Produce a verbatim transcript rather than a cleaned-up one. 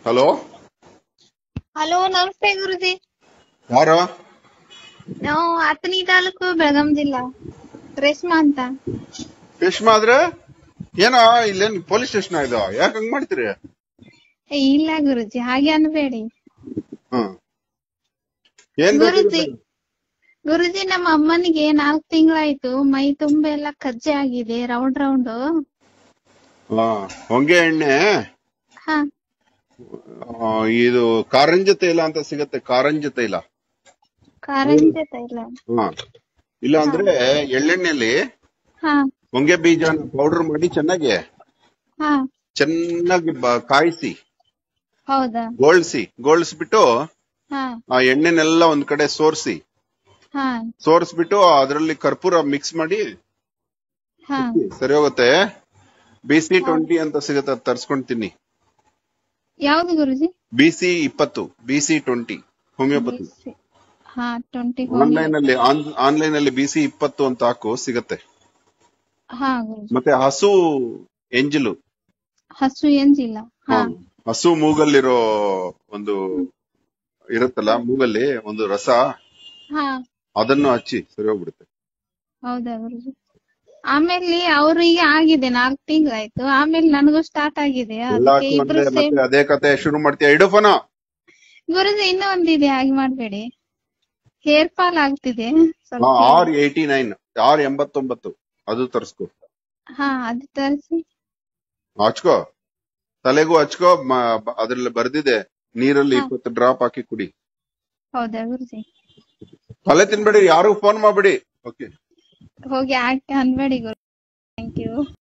Hello hello, ನಮಸ್ತೆ ಗುರುಜಿ. ಯಾರು? ನಾವು ಹತ್ತನೇ ತಾಲೂಕು ಬೆಳಗಾಂ ಜಿಲ್ಲಾ, ರೇಷ್ಮಾ ಅಂತ. ರೇಷ್ಮಾ ಆದ್ರೆ ಏನೋ ಇಲ್ಲೇನ್ ಪೊಲೀಸ್ ಸ್ಟೇಷನ್ ಇದು? ಯಾಕೆ ಹಂಗ್ ಮಾಡ್ತೀರಿ? ಏ, ಇಲ್ಲ ಗುರುಜಿ, ಹಾಗೆ ಅನ್ಬೇಡಿ. ಹ್ಮ್ ಏನ್ ಗುರುಜಿ ಗುರುಜಿ ನಮ್ಮ ಅಮ್ಮನಿಗೆ ನಾಲ್ಕು ತಿಂಗಳಾಯ್ತು. ಮೈ ತುಂಬ ಎಲ್ಲ ಕಜ್ಜೆ ಆಗಿದೆ, ರೌಂಡ್ ರೌಂಡ್. ಹೊಂಗೆ ಎಣ್ಣೆ, ಹಾ ಆ, ಇದು ಕಾರಂಜ ತೈಲ ಅಂತ ಸಿಗತ್ತೆ. ಕಾರಂಜ ತೈಲ. ಕಾರಂಜಿ ತೈಲ. ಹಾ ಇಲ್ಲ ಅಂದ್ರೆ ಎಳ್ಳೆಣ್ಣೆಯಲ್ಲಿ ಹಾ ಹೊಂಗೆ ಬೀಜ ಪೌಡರ್ ಮಾಡಿ ಚೆನ್ನಾಗಿ ಹಾ ಚೆನ್ನಾಗಿ ಬ- ಕಾಯಿಸಿ ಹೌದಾ? ಗೋಳ್ಸಿ ಗೋಳ್ಸ್ಬಿಟ್ಟು ಹಾ ಆ ಎಣ್ಣೆನೆಲ್ಲ ಒಂದ್ ಕಡೆ ಸೋರ್ಸಿ ಹಾ ಸೋರ್ಸ್ಬಿಟ್ಟು ಅದ್ರಲ್ಲಿ ಕರ್ಪೂರ ಮಿಕ್ಸ್ ಮಾಡಿ ಹಾ ಸರಿ ಹೋಗುತ್ತೆ. ಬಿ ಸಿ ಟ್ವೆಂಟಿ ಅಂತ ಸಿಗತ್ತೆ, ಅದ್ ತರ್ಸ್ಕೊಂಡ್ ತಿನ್ನಿ. ಯಾವ್ದು ಗುರುಜಿ? ಬಿ ಸಿ ಇಪ್ಪತ್ತು ಬಿ ಸಿ ಟ್ವೆಂಟಿ ಹೋಮಿಯೋಪತಿ. ಹಾ ಟ್ವೆಂಟಿ ಆನ್ಲೈನ್ ಅಲ್ಲಿ ಆನ್ಲೈನ್ ಅಲ್ಲಿ ಬಿ ಸಿ ಇಪ್ಪತ್ತು ಅಂತ ಹಾಕು, ಸಿಗತ್ತೆ. ಹಾ ಗುರುಜಿ. ಮತ್ತೆ ಹಸು ಎಂಜಲು, ಹಸು ಎಂಜಿಲ್ಲ. ಹಾ ಹಸು ಮೂಗಲ್ಲಿರೋ ಒಂದು ಇರುತ್ತಲ್ಲ, ಮೂಗಲ್ಲಿ ಒಂದು ರಸ, ಹಾ ಅದನ್ನು ಹಚ್ಚಿ ಸರಿ ಹೋಗ್ಬಿಡುತ್ತೆ. ಹೌದಾ ಗುರುಜಿ? ಆಮೇಲೆ ಅವ್ರಿಗೆ ಆಗಿದೆ, ನಾಲ್ಕು ತಿಂಗಳಾಯ್ತು. ಆಮೇಲೆ ನನಗೂ ಸ್ಟಾರ್ಟ್ ಆಗಿದೆ. ಅದಕ್ಕೆ ಎಲ್ಲಾಕು ಇಬ್ರು ಅಂದ್ರೆ ಸೇಮ್. ಮತ್ತೆ ಅದೇ ಕತೆ ಶುರು ಮಾಡ್ತೀಯ. ಇಡುಫನ ಗುರುಜಿ, ಇನ್ನೂ ಒಂದಿದೆ, ಹಾಗೆ ಮಾಡ್ಬೇಡಿ. ಹೇರ್ ಫಾಲ್ ಆಗ್ತಿದೆ ಸ್ವಲ್ಪ. ಆರ್ ಏಯ್ಟಿ ನೈನ್ ಆರ್ ಎಂಬತ್ತೊಂಬತ್ತು ಅದು ತರ್ಸ್ಕೊ. ಹಾ ಅದು ತರಿಸಿ. ಹಚ್ಕೋ, ತಲೆಗೂ ಹಚ್ಕೋ. ಮ- ಅದ್ರಲ್ಲಿ ಬರ್ದಿದೆ, ನೀರಲ್ಲಿ ಹಾ. ಇಪ್ಪತ್ತು ಡ್ರಾಪ್ ಹಾಕಿ ಕುಡಿ. ಹೌದಾ ಗುರುಜಿ? ತಲೆ ತಿನ್ಬೇಡಿ, ಯಾರು ಫೋನ್ ಮಾಡ್ಬೇಡಿ. ಓಕೆ. ಹೋಗಿ ಹಾಕಿ ಅನ್ಬೇಡಿ ಗುರು. Thank you.